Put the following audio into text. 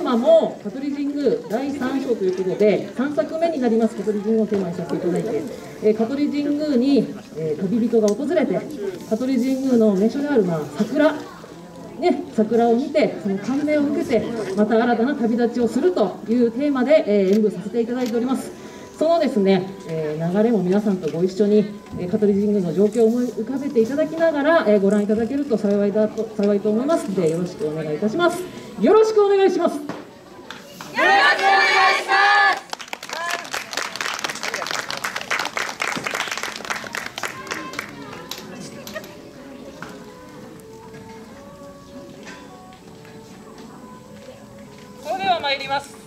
マも香取神宮第3章ということで、3作目になります香取神宮をテーマにさせていただいて、香取神宮に、旅人が訪れて、香取神宮の名所である、桜を見て、その感銘を受けて、また新たな旅立ちをするというテーマで、演舞させていただいております。そのですね、流れも皆さんとご一緒に、香取神宮の状況を思い浮かべていただきながら、ご覧いただけると幸いと思いますので、よろしくお願いいたします。よろしくお願いします。よろしくお願いします。それでは参ります。